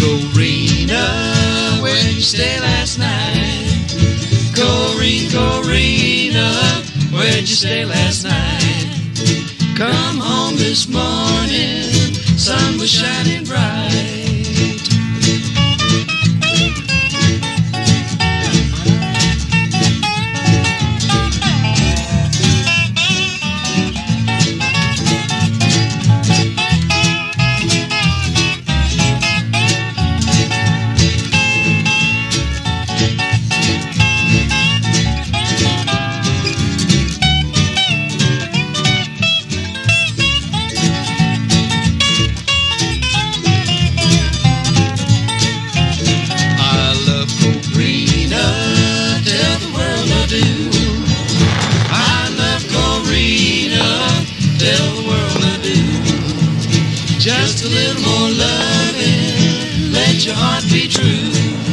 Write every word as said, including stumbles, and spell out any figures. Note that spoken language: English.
Corina, where'd you stay last night? Corina, Corina, where'd you stay last night? Come home this morning, sun was shining bright. Tell the world I do. Just a little more loving, let your heart be true.